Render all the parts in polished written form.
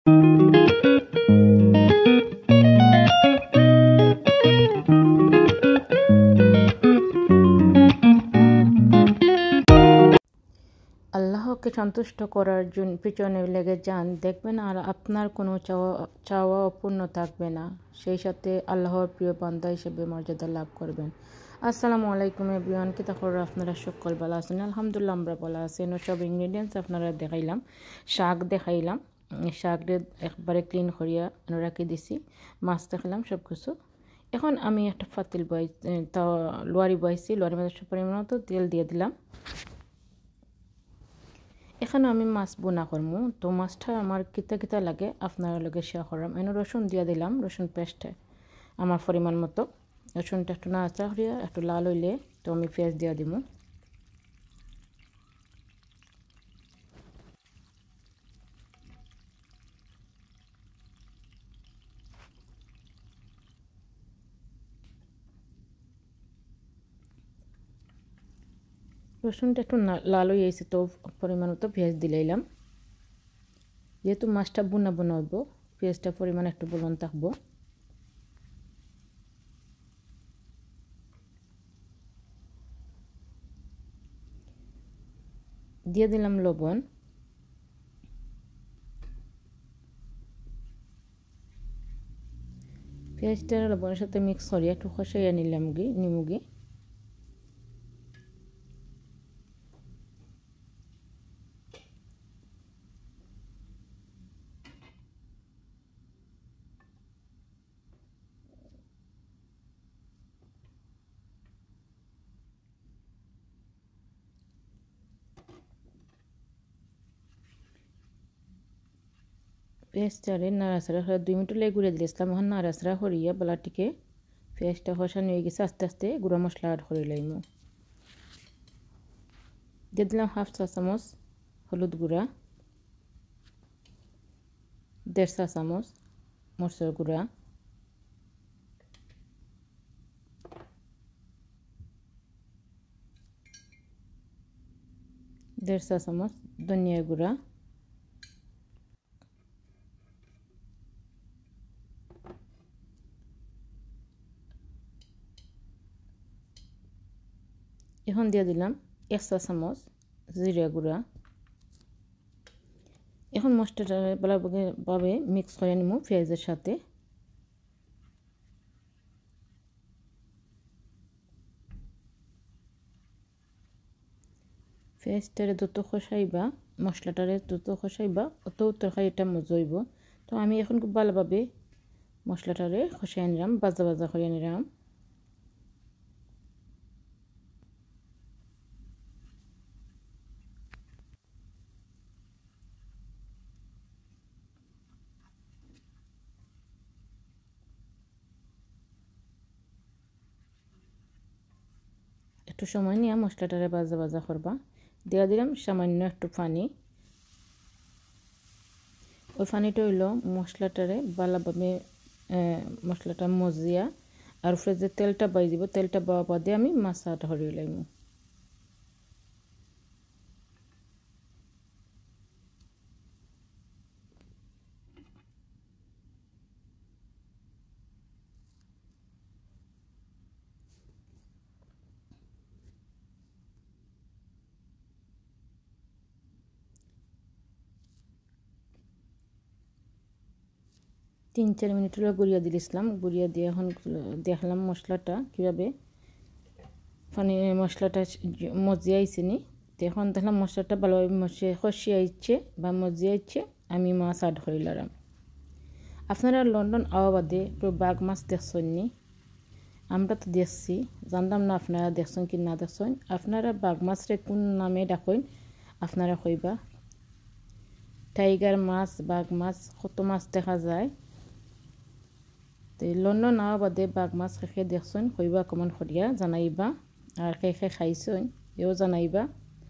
আল্লাহকে সন্তুষ্ট করার জন্য পিছনে লেগে যান, দেখবেন আর আপনার কোনো চাওয়া অপূর্ণ থাকবে না। সেই সাথে আল্লাহর প্রিয় বান্দা হিসেবে মর্যাদা লাভ করবেন। আসসালামু আলাইকুম এভরিওয়ান, কি তাহলে আপনারা সকল ভালো আছেন? আলহামদুলিল্লাহ আমরা ভালো আছি। সব ইনগ্রিডিয়েন্টস আপনারা দেখাইলাম, শাক দেখাইলাম, শাকরে একবারে ক্লিন করিয়া রাখি দিছি, মাছ দেখালাম সব কিছু। এখন আমি একটা পাতিল লোয়ারি বয়াইছি, লোয়ারির মধ্যে পরিমাণ মতো তেল দিয়ে দিলাম। এখানে আমি মাছ বোনা করবো, তো মাছটা আমার কিতা কিতা লাগে আপনার লগে শেয়ার করলাম। এনে রসুন দিয়ে দিলাম, রসুন পেস্ট আমার পরিমাণ মতো। রসুনটা একটু নাড়াচাড়া করিয়া একটু লাল হইলে তো আমি পেঁয়াজ দিয়ে দিব। রসুনটা একটু লাল হয়ে এসে তো পরিমাণ মতো পেঁয়াজ দিলাম। যেহেতু মাছটা বোনা বোনা হইব, পেঁয়াজটা পরিমাণ একটু বলন থাকবো। দিয়ে দিলাম লবণ। পেঁয়াজটা লবণের সাথে মিক্স করিয়া একটু কষাইয়া নিলাম নিমুগি। পেঁয়াজটারে নাড়াচাড়া 2 মিনিট লেগে গুঁড়ে দিয়েছিলাম। এখন নাড়াচাড়া করিয়া বেলাটিকে পেঁয়াজটা কষানো হয়ে গেছে, আস্তে আস্তে গুঁড়া মশলা অ্যাড করে লাইম। দিয়ে দিলাম 1/2 চা চামচ হলুদ গুঁড়া, 1.5 চা চামচ মরচের গুঁড়া, 1.5 চা চামচ ধনিয়া গুঁড়া, এখন দিয়ে দিলাম 1 চা চামচ জিরা গুঁড়া। এখন মশলাটা ভালোভাবে মিক্স করে নিব পেঁয়াজের সাথে। পেঁয়াজটারে যত কষাইবা, মশলাটারে যত কষাইবা অত তরকারিটা মজা হইব। তো আমি এখন খুব ভালোভাবে মশলাটারে কষাই নিলাম, ভাজা ভাজা করে নিলাম। একটু সময় নিয়ে মশলাটারে ভাজা ভাজা করবা। দিয়ে দিলাম সামান্য একটু পানি। ওই পানিটা হইল মশলাটারে ভালোভাবে মশলাটা মজিয়া আর উপরে যে তেলটা বাই দিব, তেলটা বাওয়া বাদে আমি মাছটা হরিয়ে লাইম। তিন 4 মিনিট হলো গুঁড়িয়া দিয়েছিলাম, গুঁড়িয়া দিয়ে এখন দেখলাম মশলাটা কীভাবে মশলাটা মজিয়ে আইছে নি। তো এখন দেখলাম মশলাটা ভালোভাবে কষিয়ে আইছে বা মজিয়ে আইছে, আমি মাছ অ্যাড করিলাম। আপনারা লন্ডন আওয়া বাদে বাঘ মাছ দেখছেন নি? আমরা তো দেখছি, জানতাম না আপনারা দেখছেন কি না দেখছেন। আপনারা বাঘ মাছরে কোন নামে ডাকেন আপনারা কইবা। টাইগার মাছ, বাঘ মাছ, কত মাছ দেখা যায়। তো লন্ডন আওয়া বাদে বাঘ মাছ খেয়ে দেখছেন কইবা, কমেন্ট করিয়া জানাইবা। আর খেয়ে খাইছেন এও জানাইবা।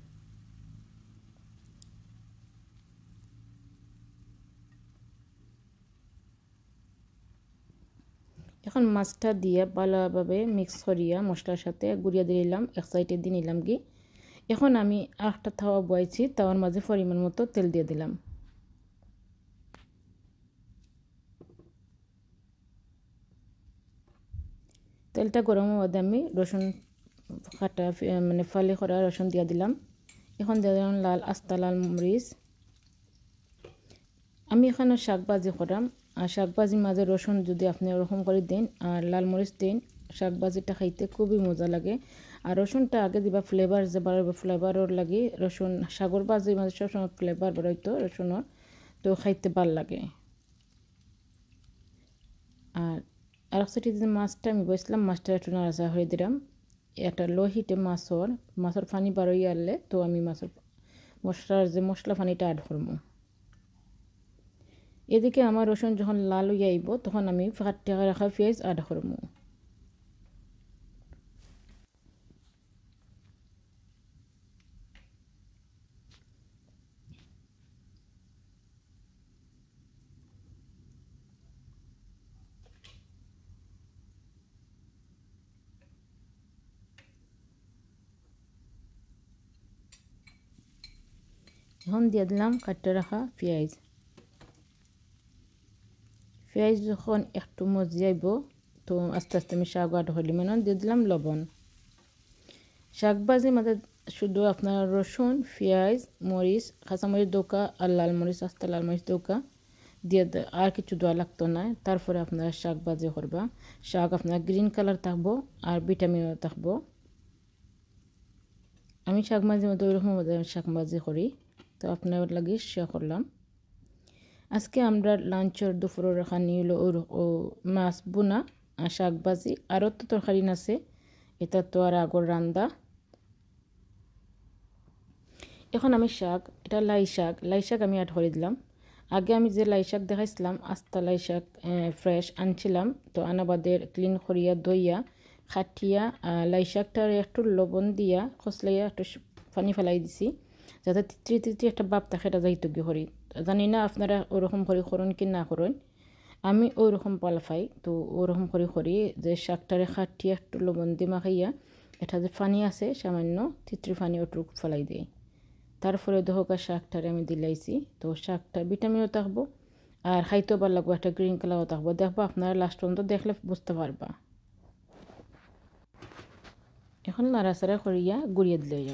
এখন মাছটা দিয়ে ভালোভাবে মিক্স করিয়া মশলার সাথে গুঁড়িয়া দিলাম, এক সাইডে দিয়ে নিলাম কি। এখন আমি আরেকটা তাওয়া বয়াইছি, তাওয়ার মাঝে পরিমাণ মতো তেল দিয়ে দিলাম। তেলটা গরমের মধ্যে আমি রসুন কাটা মানে ফালি করা রসুন দিয়া দিলাম। এখন দিয়ে দিলাম আস্তা লাল মরিচ। আমি এখানে শাক ভাজি করাম, আর শাক ভাজির মাঝে রসুন যদি আপনি ওরকম করে দিন আর লাল মরিচ দিন, শাক ভাজিটা খাইতে খুবই মজা লাগে। আর রসুনটা আগে দিবা ফ্লেভার যে বাড়বে, ফ্লেভারর লাগে রসুন শাকর ভাজির মাঝে সবসময় ফ্লেভার বেরোইতো রসুনের, তো খাইতে ভাল লাগে। আর আরেকসাইডে যে মাছটা আমি বসলাম, মাছটা একটু নাড়াচাড়া হয়ে দিলাম। একটা লো হিটে মাছের পানি বারোই আনলে তো আমি মাছের মশলার যে মশলা পানিটা অ্যাড করবো। এদিকে আমার রসুন যখন লাল হয়ে আইব তখন আমি কাটতে রাখা পেঁয়াজ অ্যাড করবো। এখন দিয়ে দিলাম কাটতে রাখা পেঁয়াজ। পেঁয়াজ যখন একটু মজিয়াইব তো আস্তে আস্তে আমি শাক অ্যাড করলাম, এখন দিয়ে দিলাম লবণ। শাক ভাজির মধ্যে শুধু আপনার রসুন, পেঁয়াজ, মরিচ, কাঁচামরিচ দোকা আর লাল মরিচ, আস্তা লাল মরিচ দোকা দিয়ে আর কিছু দেওয়া লাগতো না। তারপরে আপনারা শাক ভাজি করবা। শাক আপনার গ্রিন কালার থাকবো আর ভিটামিনও থাকবো। আমি শাক ভাজির মধ্যে ওইরকম শাক ভাজি করি, তো আপনার লাগে শেয়ার করলাম। আজকে আমরা লাঞ্চের দুপুরের খানি হলো ও মাছ বোনা আর শাক ভাজি, আরও তো তরকারি আছে, এটা তো আর আগর রান্দা। এখন আমি শাক, এটা লাই শাক আমি অ্যাড করে দিলাম। আগে আমি যে লাই শাক দেখাইছিলাম আস্তা লাই শাক ফ্রেশ আনছিলাম, তো আনাবাদের ক্লিন করিয়া দইয়া খাটিয়া লাই শাকটার একটু লবণ দিয়া খসলাইয়া একটু পানি ফেলাই দিছি, যাতে তৃতীয় একটা বাপ থাকে এটা যাইতো গিয়ে করি। জানি না আপনারা ওরকম করে করুন কি না করুন, আমি ওইরকম পাল পাই, তো ওরকম করে করি যে শাকটারে খাটিয়া একটু লবণ দিয়ে মাখাইয়া এটা যে পানি আছে সামান্য তৃতীয় পানি ওটুকু ফেলাই দিই। তারপরে দহকা শাকটারে আমি দিলাইছি, তো শাকটা ভিটামিনও থাকবো আর খাইতেও ভালো লাগবো, একটা গ্রিন কালারও থাকবো। দেখবো আপনারা লাস্ট পর্যন্ত দেখলে বুঝতে পারবা। এখন নাড়াচাড়া করিয়া গুড়িয়ে দিলে যাম।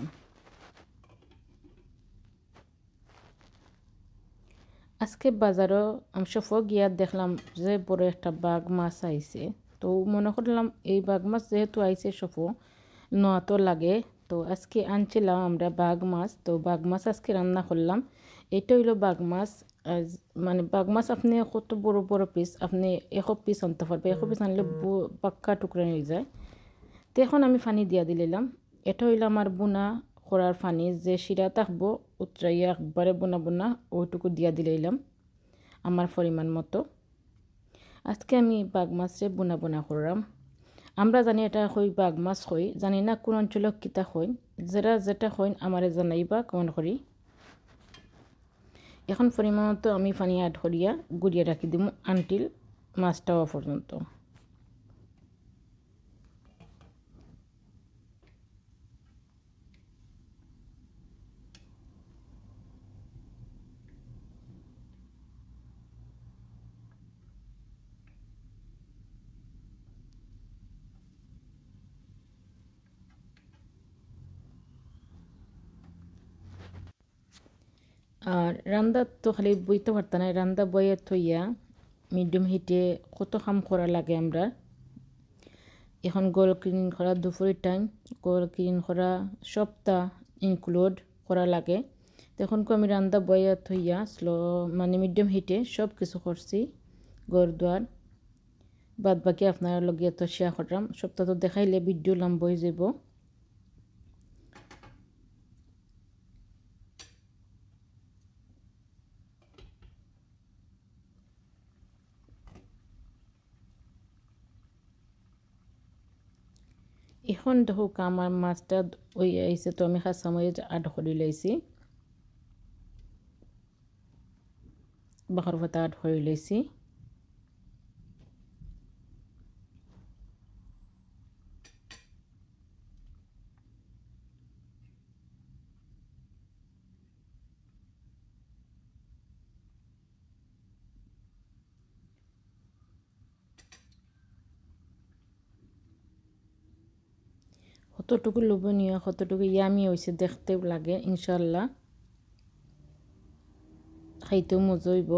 আজকে বাজারও আমি সফর গিয়া দেখলাম যে বড় একটা বাঘ মাছ আইছে, তো মনে করলাম এই বাঘ মাছ যেহেতু আইছে সফো নোয়া তো লাগে, তো আজকে আনছিলাম আমরা বাঘ মাছ, তো বাঘ মাছ আজকে রান্না করলাম। এটা হইলো বাঘ মাছ। মানে বাঘ মাছ আপনি কত বড় বড় পিস আপনি 1 পিস আনতে পারবে, 1 পিস আনলে পাক্কা টুকরা হয়ে যায়। তো এখন আমি পানি দিয়া দিলাম। এটা হইলো আমার বোনা করার পানি, যে শিরা থাকবো উতরাইয়া একবারে বোনা বোনা ওইটুকু দিয়া দিলাম আমার পরিমাণ মতো। আজকে আমি বাঘ মাছে বোনা বোনা করলাম। আমরা জানি এটা হই বাঘ মাছ হই, জানি না কোন অঞ্চলে কিতা হইন, যারা যেটা হইন আমারে জানাইবা কেমন করি। এখন পরিমাণ মতো আমি পানি অ্যাড করিয়া গুড়িয়ে রাখি দিব আনটিল মাছটা হওয়া পর্যন্ত। আর রান্দা তো খালি বইতে পারত না, রান্দা বইয়ে থইয়া মিডিয়াম হিটে কত কাম করা লাগে আমরা। এখন গোল ক্লিন করা দুপুরের টাইম, গোল ক্লিন করা সপ্তাহ ইনক্লুড করা লাগে। তখনকে আমি রান্দা বইয়া থইয়া স্লো মানে মিডিয়াম হিটে সব কিছু করছি ঘর দুয়ার। বাদ বাকি আপনার লগে তো শেয়ার করলাম, সপ্তাহ তো দেখাইলে ভিডিও লম্বা হয়ে যাব। এখন দেখো আমার মাছটা ওই আইসে, তো আমি কাঁচামরিচ অ্যাড করে লাইছি, বাখর পাতা অ্যাড করে লাইছি। কতটুকু লোভনীয় কতটুকু ইয়ামি হয়েছে দেখতে লাগে ইনশাল্লাহ খাইতেও মজা হইব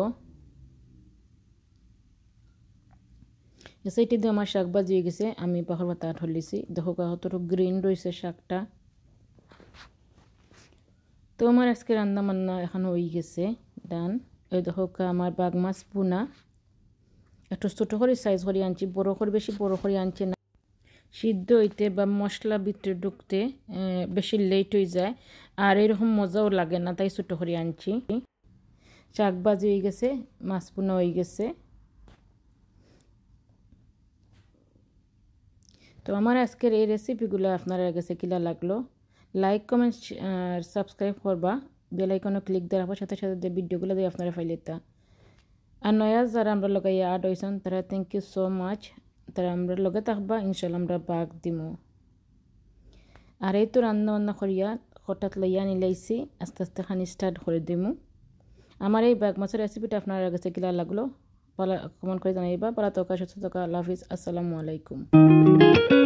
সেইটি দিয়ে আমার শাক ভাজি হয়ে গেছে আমি পাখর পাতা ঢলিছি দেখো কতটুকু গ্রিন রয়েছে শাকটা তো আমার আজকে রান্না বান্না এখন হয়ে গেছে ডান এই দেখো আমার বাঘ মাছ পুনা একটু ছোটো করে সাইজ করে আনছি বড় করে বেশি বড় করে আনছি না সিদ্ধ হইতে বা মশলা ভিতরে ঢুকতে বেশি লেট হয়ে যায় আর এরকম মজাও লাগে না তাই ছোটো করে আনছি শাক ভাজি হয়ে গেছে মাছ পুনা হয়ে গেছে তো আমার আজকের এই রেসিপিগুলো আপনারা কাছে কিলা লাগলো লাইক কমেন্ট আর সাবস্ক্রাইব করবা বেল আইকনে ক্লিক দেওয়ার সাথে সাথে ভিডিওগুলো দিয়ে আপনারা ফাইলেতা আর নয়া যারা আমরা লগাইয়া আড হয়েছেন তারা থ্যাংক ইউ সো মাচ তারা আমরা লগে থাকবা ইনশাল্লাহ আমরা বাঘ দিমু আর এই তো রান্না বান্না করিয়া হঠাৎ লইয়া নিলাইছি আস্তে আস্তে খানি স্টার্ট করে দিমু আমার এই বাঘ মাছের রেসিপিটা আপনার কাছে কিলা লাগলো কমেন্ট করে জানাইবা পালা তকা সুস্থ থাকা আল্লাহ হাফিজ আসসালামু আলাইকুম